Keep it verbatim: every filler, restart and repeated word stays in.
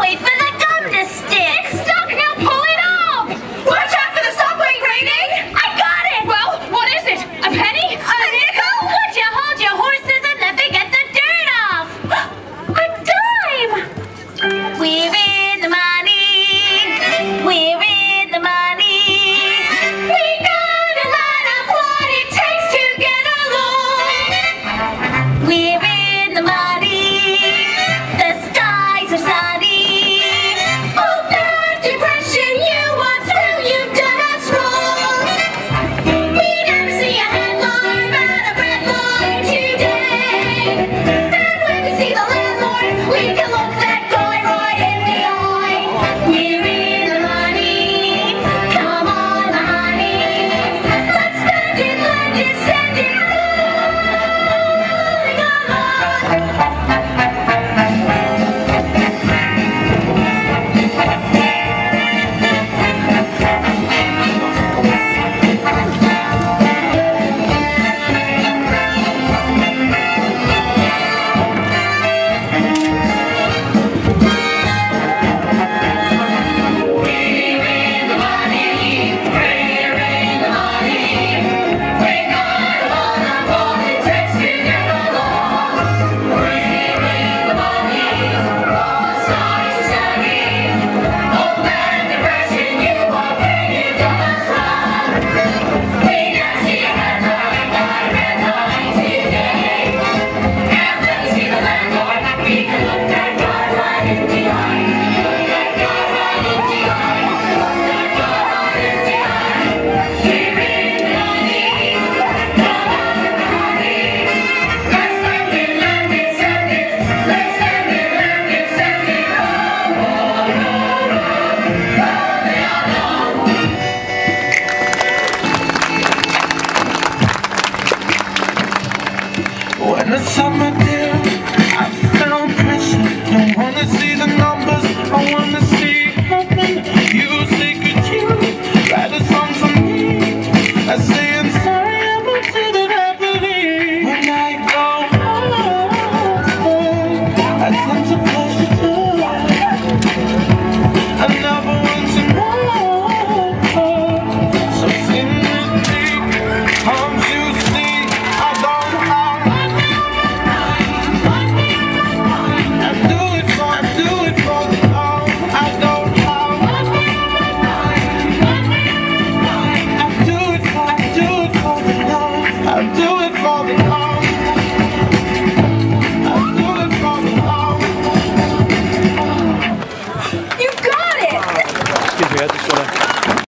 wait for the gum to stick. It's stuck now, pull it up! Watch out for the subway grating! I got it! Well, what is it? A penny? A nickel? Would you hold your horses and let me get the dirt off? A dime! We're in the money. We're in the money. We got a lot of what it takes to get along. We're in the money. The skies are sunny. Oh, that depression you want through, you've done us wrong. We never see a headline about a bread line today. And when we see the landlord, we can look that guy right in the eye. We're in the money. Come on, honey. Let's spend it, lend it, send it, rolling along. When the summer dear, I felt pressure. Don't wanna see the numbers, I wanna see heaven. You say could you write a song for me? I say I'm sorry, I'm up to the happily. When I go home, I tend to close the door. I never want to know. So sing with me, can't you see? I don't have. I do it for, I do it for the love. I don't have. I do it for, I do it for the love. I do it for the love. I do it for the love. You got it! Excuse me, I just want to